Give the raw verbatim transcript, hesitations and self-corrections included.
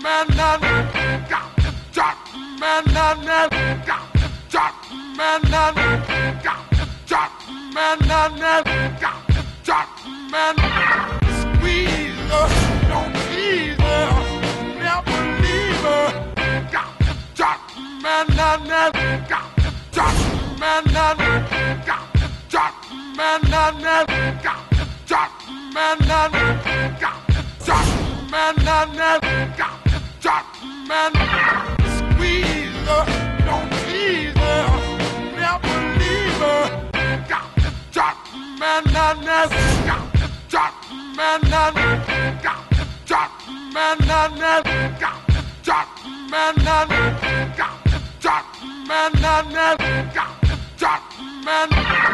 man, man, got the shot, man, man, man, got the shot, man, man, got the shot, man, man, man, got the shot, man. Squeeze her, don't tease her, never leave her. Got the shot, man, man, man, got the shot, man, man, got the shot, man, man, man, got the shot, man, man, got the shot, man, man, man, got the shot, man. Squeeze her, don't tease her, never leave her. Got the shot, man, man, man, got the shot, man, man, got the shot, man, man, man, got the shot, man, man, got the shot, man, man, man, got the shot, man.